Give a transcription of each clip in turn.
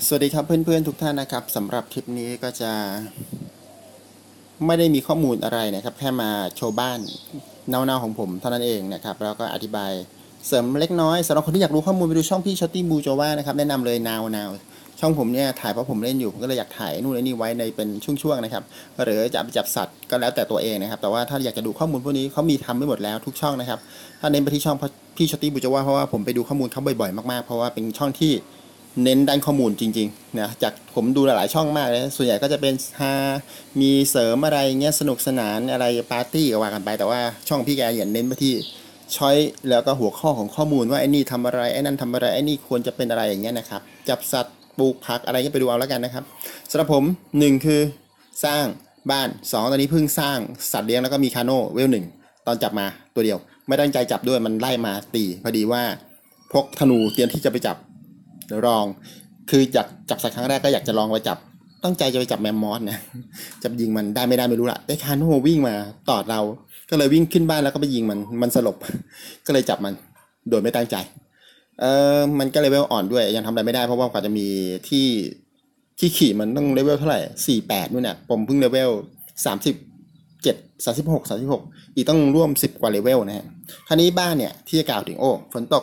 สวัสดีครับเพื่อนๆทุกท่านนะครับสำหรับคลิปนี้ก็จะไม่ได้มีข้อมูลอะไรนะครับแค่มาโชว์บ้านเน่าๆของผมเท่านั้นเองนะครับแล้วก็อธิบายเสริมเล็กน้อยสำหรับคนที่อยากรู้ข้อมูลไปดูช่องพี่ช็อตตี้บูโจวานะครับแนะนำเลยนาวช่องผมเนี่ยถ่ายเพราะผมเล่นอยู่ผมก็เลยอยากถ่ายนู่นนี่ไว้ในเป็นช่วงๆนะครับหรือจะไปจับสัตว์ก็แล้วแต่ตัวเองนะครับแต่ว่าถ้าอยากจะดูข้อมูลพวกนี้เขามีทำไม่หมดแล้วทุกช่องนะครับถ้าเน้นไปที่ช่องพี่ช็อตตี้บูโจวาเพราะว่าผมไปดูข้อมูลเขาบ่อยๆมากๆเพราะว่าเป็นช่องที่เน้นด้านข้อมูลจริงๆนะจากผมดูหลายๆช่องมากเลยส่วนใหญ่ก็จะเป็นมีเสริมอะไรเงี้ยสนุกสนานอะไรปาร์ตี้ก็ว่ากันไปแต่ว่าช่องพี่แกอย่างเน้นไปที่ช้อยแล้วก็หัวข้อของข้อมูลว่าไอ้นี่ทำอะไรไอ้นั่นทำอะไรไอ้นี่ควรจะเป็นอะไรอย่างเงี้ยนะครับจับสัตว์ปลูกผักอะไรเงี้ยไปดูเอาแล้วกันนะครับสำหรับผม1คือสร้างบ้าน2ตอนนี้เพิ่งสร้างสัตว์เลี้ยงแล้วก็มีคาโน่เวล1ตอนจับมาตัวเดียวไม่ตั้งใจจับด้วยมันไล่มาตีพอดีว่าพกธนูเตรียมที่จะไปจับลองคืออยากจับสัตว์ครั้งแรกก็อยากจะลองไปจับตั้งใจจะไปจับแมมมอสนะจะยิงมันได้ไม่ได้ไม่รู้ละได้คาโน่วิ่งมาตอดเราก็เลยวิ่งขึ้นบ้านแล้วก็ไปยิงมันสลบก็เลยจับมันโดยไม่ตั้งใจมันก็เลเวลอ่อนด้วยยังทำอะไรไม่ได้เพราะว่ากว่าจะมีที่ขี่มันต้องเลเวลเท่าไหร่48นู่นน่ะผมเพิ่งเลเวล37 36 36อีกต้องร่วม10กว่าเลเวลนะฮะคราวนี้บ้านเนี่ยที่จะกล่าวถึงฝนตก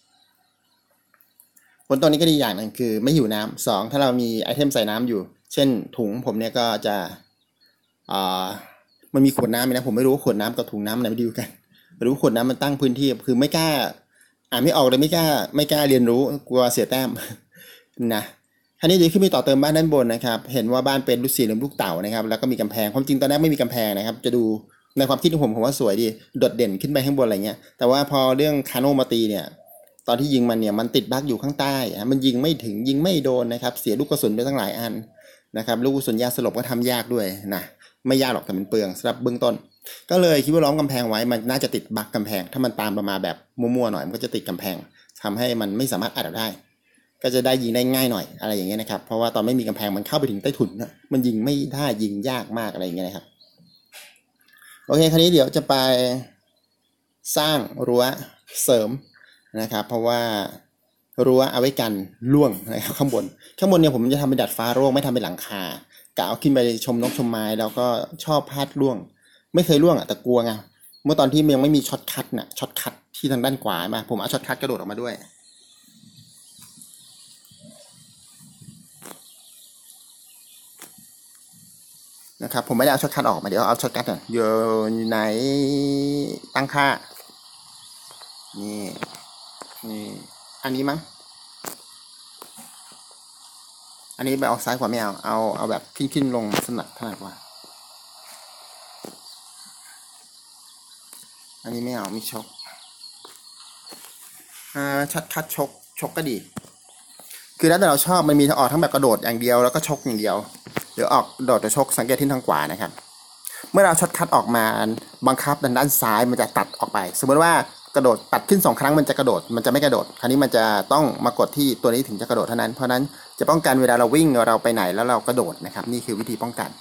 นี้ก็ดีอย่างนึงคือไม่หิวน้ำ2ถ้าเรามีไอเทมใส่น้ำอยู่เช่นถุงผมเนี่ยก็จะมันมีขวดน้ำนะผมไม่รู้ว่าขวดน้ำกับถุงน้ำอะไรไม่ดีกันรู้ขวดน้ำมันตั้งพื้นที่คือไม่กล้าอ่านไม่ออกเลยไม่กล้าเรียนรู้กลัวเสียแต้มนะคราวนี้ดีขึ้นมีต่อเติมบ้านด้านบนนะครับเห็นว่าบ้านเป็นลูกสี่เหลี่ยมลูกเต่านะครับแล้วก็มีกำแพงความจริงตอนแรกไม่มีกำแพงนะครับจะดูในความคิดของผมว่าสวยดีโดดเด่นขึ้นไปข้างบนอะไรเงี้ยแต่ว่าพอเรื่องคาโนมาตีเนี่ยตอนที่ยิงมันเนี่ยมันติดบั๊กอยู่ข้างใต้มันยิงไม่ถึงยิงไม่โดนนะครับเสียลูกกระสุนไปตั้งหลายอันนะครับลูกกระสุนยาสลบก็ทำยากด้วยนะไม่ยากหรอกแต่มันเปลืองสำหรับเบื้องต้นก็เลยคิดว่าล้อมกำแพงไว้มันน่าจะติดบั๊กกำแพงถ้ามันตามมาแบบมั่วๆหน่อยมันก็จะติดกำแพงทำให้มันไม่สามารถอัดออกได้ก็จะได้ยิงได้ง่ายหน่อยอะไรอย่างเงี้ยนะครับเพราะว่าตอนไม่มีกำแพงมันเข้าไปถึงใต้ถุนนะมันยิงไม่ได้ยิงยากมากอะไรอย่างเงี้ยนะครับโอเคคราวนี้เดี๋ยวจะไปสร้างรั้วเสริมนะครับเพราะว่ารั้วเอาไว้กันร่วงนะครับข้างบนเนี่ยผมจะทำเป็นดัดฟ้าร่วงไม่ทำเป็นหลังคากะเอาขึ้นไปชมนกชมไม้แล้วก็ชอบพลาดร่วงไม่เคยร่วงแต่กลัวไงเมื่อตอนที่ยังไม่มีช็อตคัทน่ะช็อตคัทที่ทางด้านขวามาผมเอาช็อตคัทกระโดดออกมาด้วยนะครับผมไม่ได้เอาช็อตคัทออกมาเดี๋ยวเอาช็อตคัทอยู่ไหนตั้งค่านี่อันนี้มั้งอันนี้ไปออกซ้ายขวาไม่เอาแบบขึ้นลงถนัดกว่าอันนี้ไม่เอามีชกช็อตคัทชกก็ดีคือแล้วแต่เราชอบมันมีออกทั้งแบบกระโดดอย่างเดียวแล้วก็ชกอย่างเดียวหรือออกโดดจะชกสังเกตที่ทางขวานะครับเมื่อเราช็อตคัทออกมาบังคับด้านซ้ายมันจะตัดออกไปสมมติว่ากระโดดตัดขึ้น2ครั้งมันจะกระโดดมันจะไม่กระโดดคราวนี้มันจะต้องมากดที่ตัวนี้ถึงจะกระโดดเท่านั้นเพราะนั้นจะป้องกันเวลาเราวิ่งเราไปไหนแล้วเรากระโดดนะครับนี่คือวิธีป้องกัน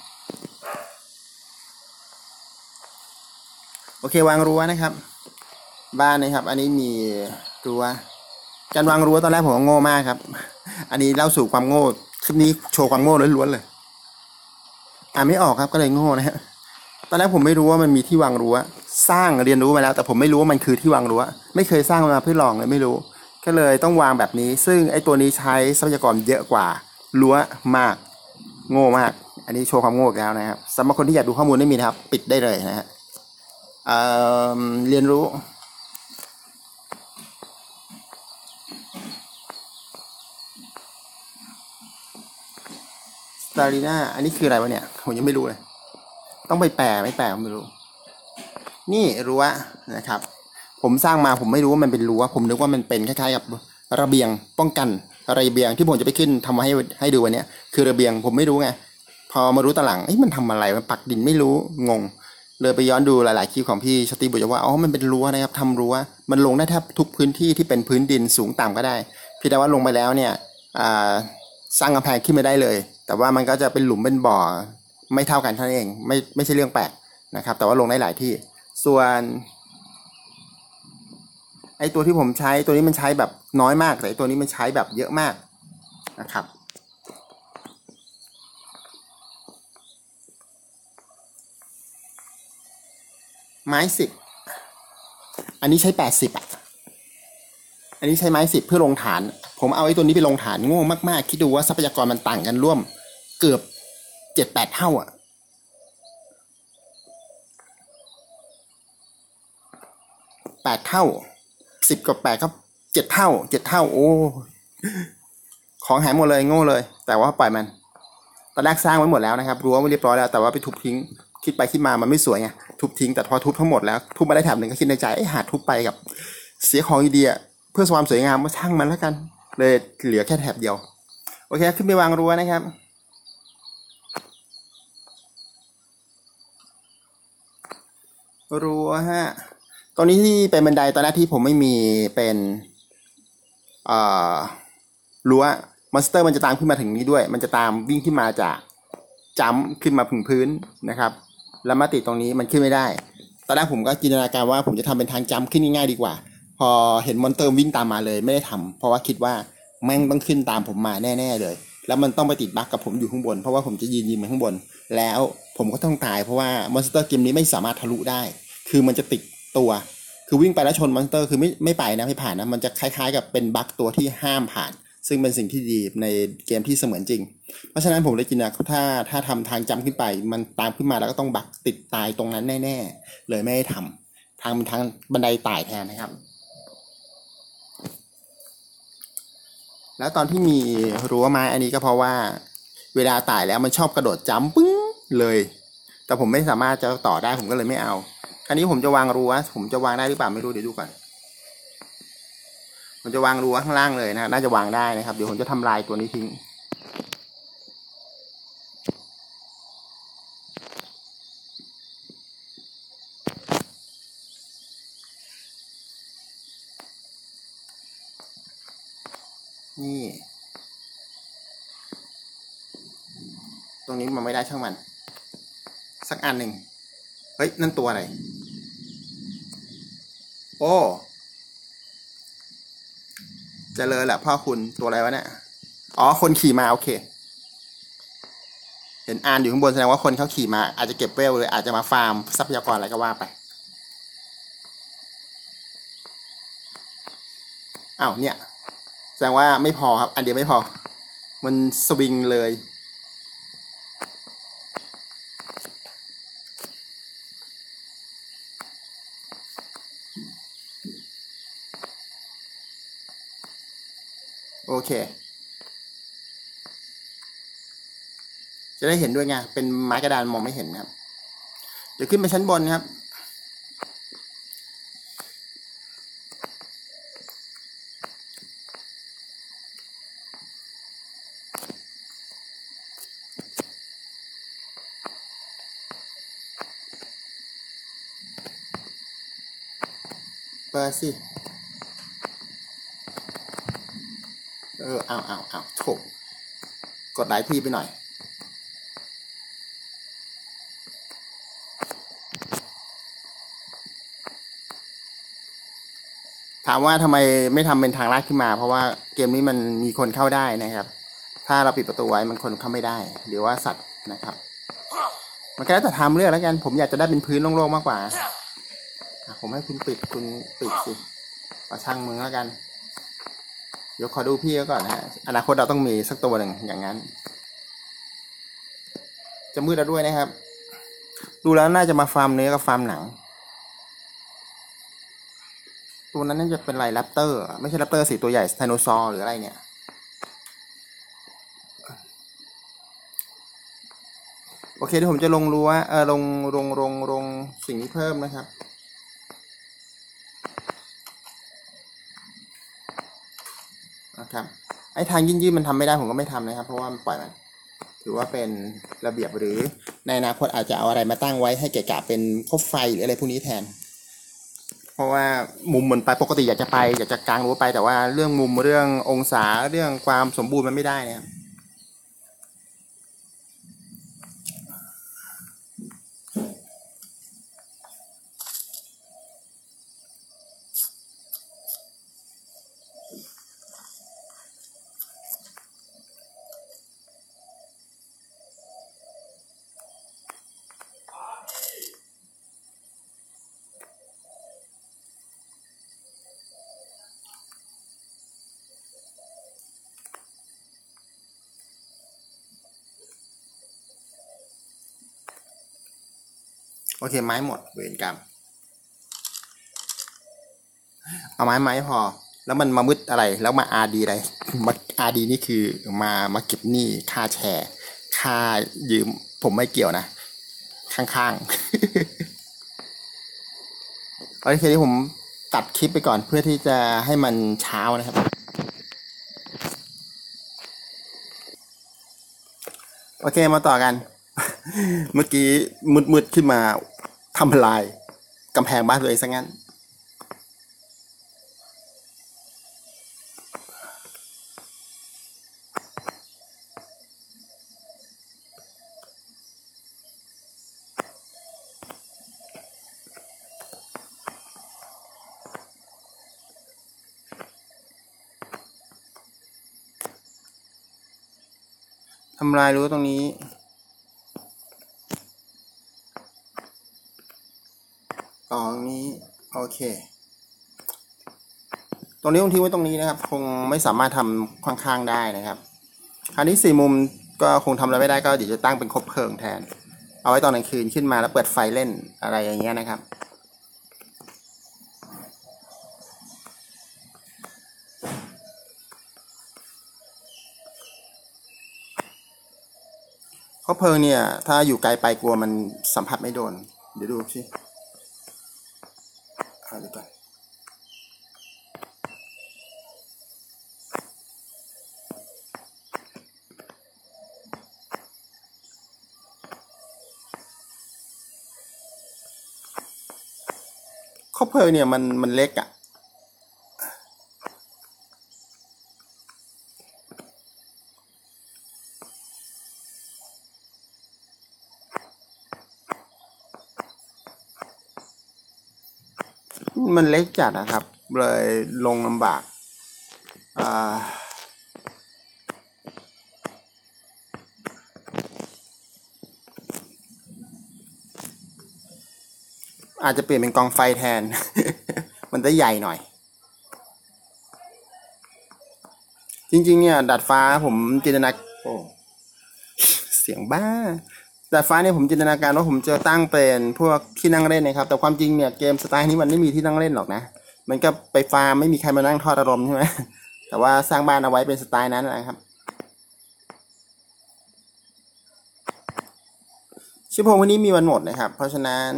โอเควางรั้วนะครับบ้านนะครับอันนี้มีรั้วการวางรั้วตอนแรกผมก็โง่มากครับอันนี้เล่าสู่ความโง่คลิปนี้โชว์ความโง่ล้วนๆเลยไม่ออกครับก็เลยโง่นะฮะตอนแรกผมไม่รู้ว่ามันมีที่วางรั้วสร้างเรียนรู้มาแล้วแต่ผมไม่รู้ว่ามันคือที่วางรั้วไม่เคยสร้างมาเพื่อลองเลยไม่รู้ก็เลยต้องวางแบบนี้ซึ่งไอ้ตัวนี้ใช้ทรัพยากรเยอะกว่ารั้วมากโง่มากอันนี้โชว์ความโง่แล้วนะครับสำหรับคนที่อยากดูข้อมูลไม่มีนะครับปิดได้เลยนะฮะเรียนรู้สตาลีนาอันนี้คืออะไรวะเนี่ยผมยังไม่รู้เลยต้องไปแปลไม่แปลผมไม่รู้นี่รั้วนะครับผมสร้างมาผมไม่รู้ว่ามันเป็นรั้วผมนึกว่ามันเป็นคล้ายๆกับระเบียงป้องกันระเบียงที่ผมจะไปขึ้นทำมาให้ดูวันนี้คือระเบียงผมไม่รู้ไงพอมารู้ตอนหลังมันทำอะไรมันปักดินไม่รู้งงเลยไปย้อนดูหลายๆคลิปของพี่ชติบุตรว่ามันเป็นรั้วนะครับทำรั้วมันลงได้แทบทุกพื้นที่ที่เป็นพื้นดินสูงต่ำก็ได้พี่แต่ว่าลงไปแล้วเนี่ยสร้างกำแพงขึ้นไม่ได้เลยแต่ว่ามันก็จะเป็นหลุมเป็นบ่อไม่เท่ากันเท่านั้นเองไม่ใช่เรื่องแปลกนะครับแต่ว่าลงได้หลายที่ส่วนไอ้ตัวที่ผมใช้ตัวนี้มันใช้แบบน้อยมากแต่ตัวนี้มันใช้แบบเยอะมากนะครับไม้10อันนี้ใช้80อ่ะอันนี้ใช้ไม้10เพื่อลงฐานผมเอาไอ้ตัวนี้ไปลงฐานโง่มากๆคิดดูว่าทรัพยากรมันต่างกันร่วมเกือบ7-8เท่าอ่ะ8เท่า10กับ8ก็7เท่าโอ้ของหายหมดเลยโง่เลยแต่ว่าปล่อยมันตอนแรกสร้างไว้หมดแล้วนะครับรั้วไว้เรียบร้อยแล้วแต่ว่าไปทุบทิ้งคิดไปคิดมามันไม่สวยไงทุบทิ้งแต่พอทุบทั้งหมดแล้วทุบมาได้แถบหนึ่งก็คิดในใจหาทุบไปกับเสียของดีๆเพื่อความสวยงามก็ช่างมันแล้วกันเลยเหลือแค่แถบเดียวโอเคขึ้นไปวางรั้วนะครับรั้วฮะตรงนี้ที่เป็นบันไดตอนแรกที่ผมไม่มีเป็นรั้วมอนสเตอร์มันจะตามขึ้นมาถึงนี้ด้วยมันจะตามวิ่งขึ้นมาจากจัมป์ขึ้นมาถึงพื้นนะครับแล้วมาติดตรงนี้มันขึ้นไม่ได้ตอนแรกผมก็จินตนาการว่าผมจะทำเป็นทางจัมป์ขึ้นง่ายๆดีกว่าพอเห็นมอนสเตอร์วิ่งตามมาเลยไม่ได้ทำเพราะว่าคิดว่าแม่งต้องขึ้นตามผมมาแน่ๆเลยแล้วมันต้องไปติดบั๊กกับผมอยู่ข้างบนเพราะว่าผมจะยืนมันข้างบนแล้วผมก็ต้องตายเพราะว่ามอนสเตอร์เกมนี้ไม่สามารถทะลุได้คือมันจะติดตัวคือวิ่งไปแล้วชนมอนสเตอร์คือไม่ไปนะไม่ผ่านนะมันจะคล้ายๆกับเป็นบั๊กตัวที่ห้ามผ่านซึ่งเป็นสิ่งที่ดีในเกมที่เสมือนจริงเพราะฉะนั้นผมเลยจินตนาถ้าทำทางจำขึ้นไปมันตามขึ้นมาแล้วก็ต้องบักติดตายตรงนั้นแน่ๆเลยไม่ได้ทำทางบันไดไต่แทนนะครับแล้วตอนที่มีรั้วไม้อันนี้ก็เพราะว่าเวลาไต่แล้วมันชอบกระโดดจัมปึ้งเลยแต่ผมไม่สามารถจะต่อได้ผมก็เลยไม่เอาคราวนี้ผมจะวางรั้วผมจะวางได้หรือเปล่าไม่รู้เดี๋ยวดูก่อนผมจะวางรั้วข้างล่างเลยนะน่าจะวางได้นะครับเดี๋ยวผมจะทำลายตัวนี้ทิ้งนี่ตรงนี้มันไม่ได้ช่างมันสักอันหนึ่งเฮ้ยนั่นตัวอะไรโอ้เจริญแหละพ่อคุณตัวอะไรวะเนี่ยอ๋อคนขี่มาโอเคเห็นอ่านอยู่ข้างบนแสดงว่าคนเขาขี่มาอาจจะเก็บเวลเลยอาจจะมาฟาร์มทรัพยากรอะไรก็ว่าไปอ้าวเนี่ยแสดงว่าไม่พอครับอันเดียวไม่พอมันสวิงเลยโอเคจะได้เห็นด้วยไงเป็นไม้กระดานมองไม่เห็นนะครับเดี๋ยวขึ้นไปชั้นบนครับเปิดสิเอาโถกดหลายทีไปหน่อยถามว่าทำไมไม่ทำเป็นทางลาดขึ้นมาเพราะว่าเกมนี้มันมีคนเข้าได้นะครับถ้าเราปิดประตูไว้มันคนเข้าไม่ได้หรือว่าสัตว์นะครับมันก็แล้วแต่ทำเรื่องแล้วกันผมอยากจะได้เป็นพื้นโล่งๆมากกว่าผมให้คุณปิดสิเอาช่างมึงแล้วกันเดี๋ยวขอดูพี่ก่อนนะฮะอนาคตเราต้องมีสักตัวหนึ่งอย่างนั้นจะมืดแล้วด้วยนะครับดูแล้วน่าจะมาฟาร์มเนื้อกับฟาร์มหนังตัวนั้นน่าจะเป็นไรแรปเตอร์ไม่ใช่แรปเตอร์สิตัวใหญ่ไดโนเสาร์หรืออะไรเนี่ยโอเคเดี๋ยวผมจะลงรั้วลงสิ่งนี้เพิ่มนะครับไอ้ทางยื่นมันทำไม่ได้ผมก็ไม่ทำนะครับเพราะว่ามันปล่อยมันถือว่าเป็นระเบียบหรือในอนาคตอาจจะเอาอะไรมาตั้งไว้ให้เกะกะเป็นคบไฟหรืออะไรพวกนี้แทนเพราะว่ามุมเหมือนไปปกติอยากจะกางรั้วไปแต่ว่าเรื่องมุมเรื่ององศาเรื่องความสมบูรณ์มันไม่ได้นะครับโอเคไม้หมดเวรกรรมเอาไม้พอแล้วมันมามืดอะไรแล้วมาอาร์ดีอะไรมาอาร์ดีนี่คือมาเก็บหนี้ค่าแชร์ค่ายืมผมไม่เกี่ยวนะข้างๆโอเคที่ผมตัดคลิปไปก่อนเพื่อที่จะให้มันเช้านะครับโอเคมาต่อกัน เมื่อกี้มืดขึ้นมาทำลายกำแพงบ้านตัวเองซะงั้นทำลายรู้ตรงนี้ตรงนี้โอเคตรงนี้ผมทิ้งไว้ตรงนี้นะครับคงไม่สามารถทำข้างๆได้นะครับคราวนี้4 มุมก็คงทำอะไรไม่ได้ก็เดี๋ยวจะตั้งเป็นคบเพลิงแทนเอาไว้ตอนกลางคืนขึ้นมาแล้วเปิดไฟเล่นอะไรอย่างเงี้ยนะครับคบเพลิงเนี่ยถ้าอยู่ไกลไปกลัวมันสัมผัสไม่โดนเดี๋ยวดูสิเอาดูก่อนคบเพลิงเนี่ยมันเล็กอ่ะมันเล็กจัดนะครับเลยลงลำบากอ่าอาจจะเปลี่ยนเป็นกองไฟแทน มันจะใหญ่หน่อยจริงๆเนี่ยดาดฟ้าผมจินตนาโอ้เสียงบ้าดาดฟ้าเนี่ยผมจินตนาการว่าผมจะตั้งเป็นพวกที่นั่งเล่นนะครับแต่ความจริงเนี่ยเกมสไตล์นี้มันไม่มีที่นั่งเล่นหรอกนะมันก็ไปฟาร์มไม่มีใครมานั่งทอดอารมณ์ใช่ไหมแต่ว่าสร้างบ้านเอาไว้เป็นสไตล์นั้นนะครับชิปโพวันนี้มีวันหมดนะครับเพราะฉะนั้น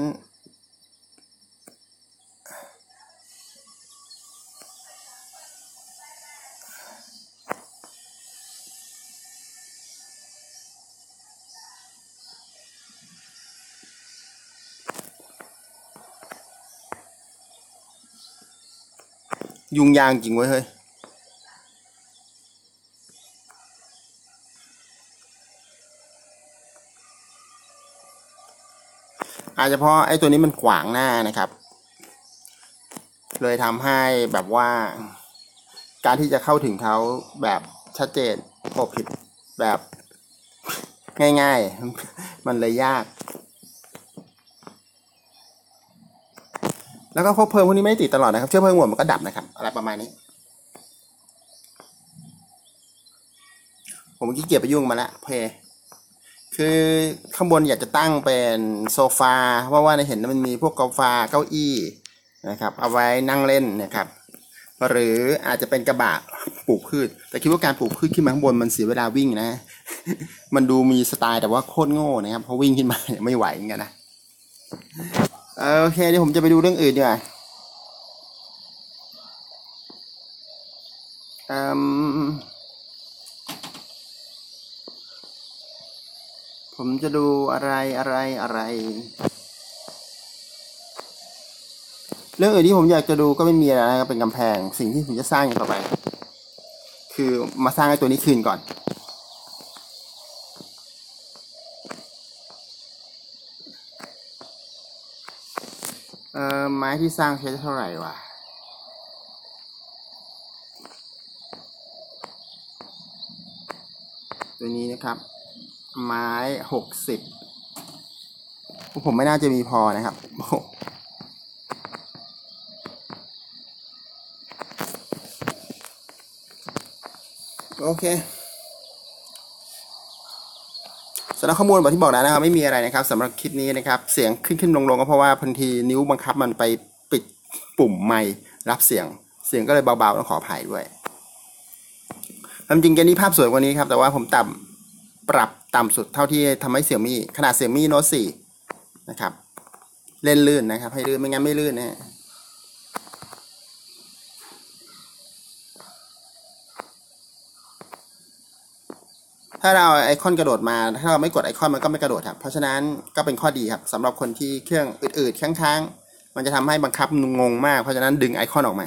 ยุงยางจริงเว้ยเฮ้ยอาจจะเพราะไอ้ตัวนี้มันขวางหน้านะครับเลยทำให้แบบว่าการที่จะเข้าถึงเขาแบบชัดเจนโอ้ผิดแบบง่ายๆมันเลยยากแล้วก็คบเพลิงพวกนี้ไม่ได้ติดตลอดนะครับเชื้อเพลิงหมดมันก็ดับนะครับอะไรประมาณนี้ผมขี้เกียจไปยุ่งมาแล้วเพคือข้างบนอยากจะตั้งเป็นโซฟาเพราะว่าในเห็นมันมีพวกโซฟาเก้าอี้นะครับเอาไว้นั่งเล่นนะครับหรืออาจจะเป็นกระบะปลูกพืชแต่คิดว่าการปลูกพืชขึ้นมาข้างบนมันเสียเวลาวิ่งนะมันดูมีสไตล์แต่ว่าโคตรโง่นะครับเพราะวิ่งขึ้นมาไม่ไหวเหมือนกันนะโอเคเดี๋ยวผมจะไปดูเรื่องอื่นดีกว่าผมจะดูอะไรเรื่องอื่นที่ผมอยากจะดูก็ไม่มีอะไรนะครับเป็นกำแพงสิ่งที่ผมจะสร้างอย่างต่อไปคือมาสร้างไอ้ตัวนี้คืนก่อนไม้ที่สร้างใช้เท่าไหร่วะตัวนี้นะครับไม้60ผมไม่น่าจะมีพอนะครับโอเคสำหรับข้อมูลแบบที่บอกแล้วนะครับไม่มีอะไรนะครับสำหรับคลิปนี้นะครับเสียงขึ้นลงก็เพราะว่าพันทีนิ้วบังคับมันไปปิดปุ่มไมค์รับเสียงก็เลยเบาๆต้องขออภัยด้วยจริงๆแกนี้ภาพสวยกว่านี้ครับแต่ว่าผมปรับต่ำสุดเท่าที่ทำให้เสี่ยมี่ขนาดเสี่ยมี่โน้ต4นะครับเล่นลื่นนะครับให้ลื่นไม่งั้นไม่ลื่นนะฮะถ้าเราไอคอนกระโดดมาถ้าเราไม่กดไอคอนมันก็ไม่กระโดดครับเพราะฉะนั้นก็เป็นข้อดีครับสำหรับคนที่เครื่องอืดๆค้างๆมันจะทำให้บังคับงงมากเพราะฉะนั้นดึงไอคอนออกมา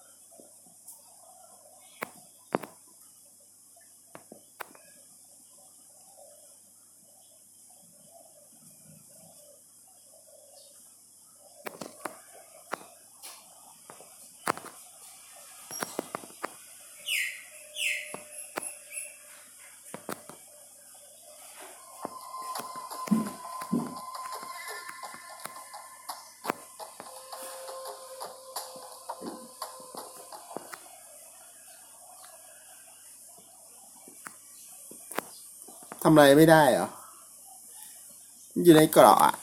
ทำอะไรไม่ได้เหรออยู่ในกรอบอ่ะ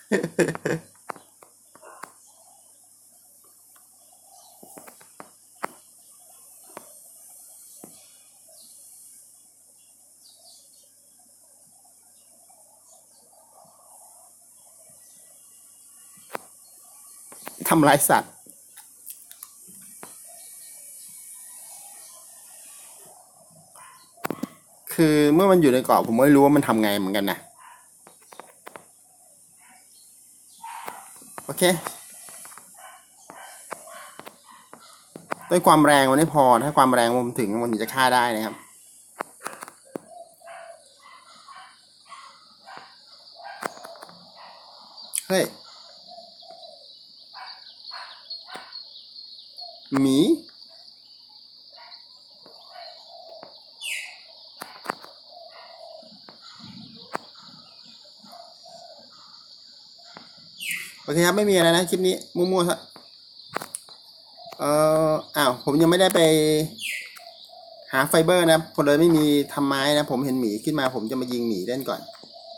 ทำร้ายสัตว์คือเมื่อมันอยู่ในกรอบผมไม่รู้ว่ามันทำไงเหมือนกันนะโอเคด้วยความแรงมันไม่พอถ้าความแรงมันถึงมันจะฆ่าได้นะครับเฮ้ยหมีโอเคครับไม่มีอะไรนะคลิปนี้มั่วๆครับอ้าวผมยังไม่ได้ไปหาไฟเบอร์นะผมเลยไม่มีทำไม้นะผมเห็นหมีขึ้นมาผมจะมายิงหมีเล่นก่อน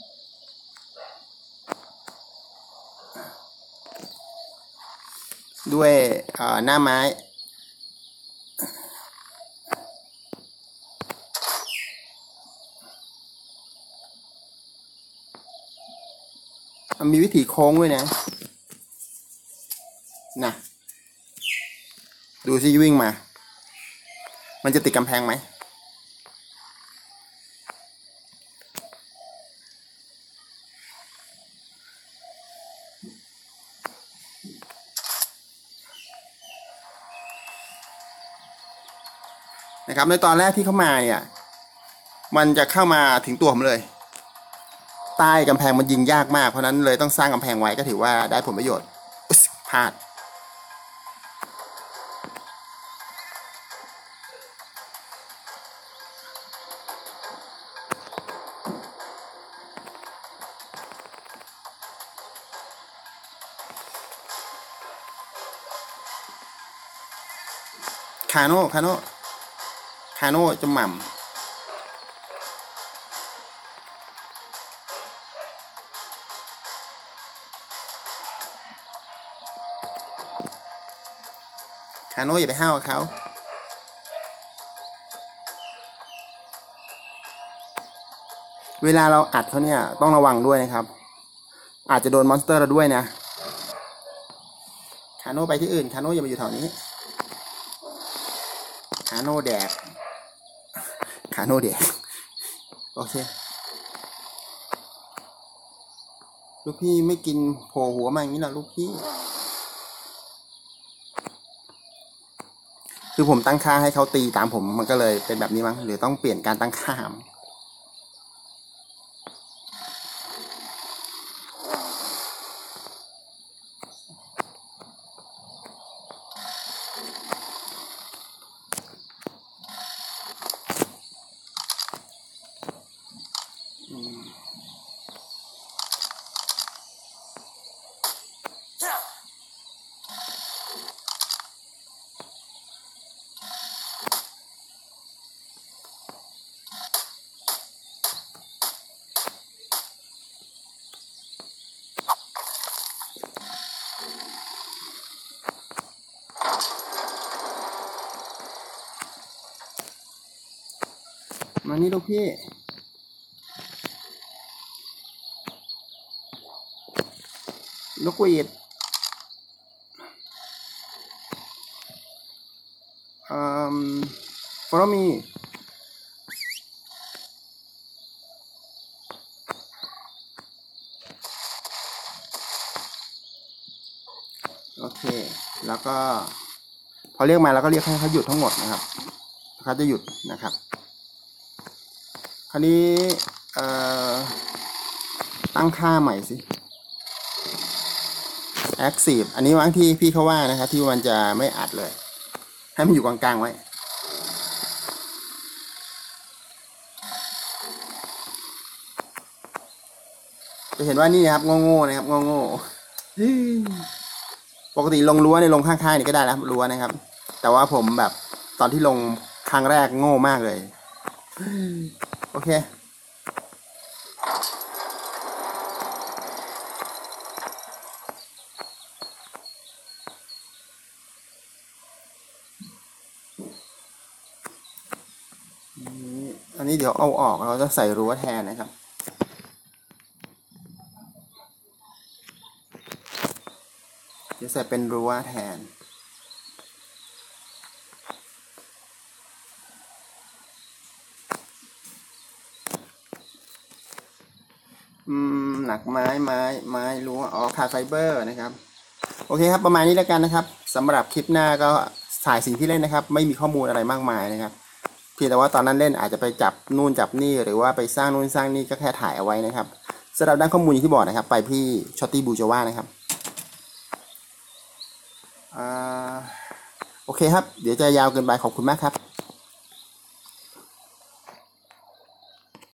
ด้วยหน้าไม้มันมีวิธีโค้งด้วยนะดูสิวิ่งมามันจะติดกำแพงไหมนะครับในตอนแรกที่เข้ามาเนี่ยมันจะเข้ามาถึงตัวผมเลยใต้กำแพงมันยิงยากมากเพราะนั้นเลยต้องสร้างกำแพงไว้ก็ถือว่าได้ผลประโยชน์พลาดคาโน่จะหม่ำคาโน่อย่าไปห้าวกับเขาเวลาเราอัดเขาเนี่ยต้องระวังด้วยนะครับอาจจะโดนมอนสเตอร์เราด้วยนะคาโน่ไปที่อื่นคาโน่อย่ามาอยู่แถวนี้คาโน่แดกโอเคลูกพี่ไม่กินโผล่หัวมาอย่างนี้หรอลูกพี่คือผมตั้งค่าให้เขาตีตามผมมันก็เลยเป็นแบบนี้มั้งหรือต้องเปลี่ยนการตั้งค่ามานี่ลูกพี่นกหวีดfollow me โอเคแล้วก็พอเรียกมาแล้วก็เรียกให้เขาหยุดทั้งหมดนะครับเขาจะหยุดนะครับคราวนี้ตั้งค่าใหม่สิ active อันนี้วางที่พี่เขาว่านะครับที่มันจะไม่อัดเลยให้มันอยู่กลางๆไว้จะเห็นว่านี่นะครับโง่ๆนะครับโง่ๆปกติลงรั้วในลงข้างๆนี่ก็ได้แล้วรั้วนะครับแต่ว่าผมแบบตอนที่ลงครั้งแรกโง่มากเลยโอเคอันนี้เดี๋ยวเอาออกเราจะใส่รั้วแทนนะครับจะใส่เป็นรั้วแทนหนักไม้รั้วขาดไฟเบอร์นะครับโอเคครับประมาณนี้แล้วกันนะครับสำหรับคลิปหน้าก็ถ่ายสิ่งที่เล่นนะครับไม่มีข้อมูลอะไรมากมายนะครับเพียงแต่ว่าตอนนั้นเล่นอาจจะไปจับนู่นจับนี่หรือว่าไปสร้างนู่นสร้างนี่ก็แค่ถ่ายเอาไว้นะครับสำหรับด้านข้อมูลอย่างที่บอกนะครับไปที่ช็อตตี้บูจาว่านะครับโอเคครับเดี๋ยวจะยาวเกินไปขอบคุณมากครับ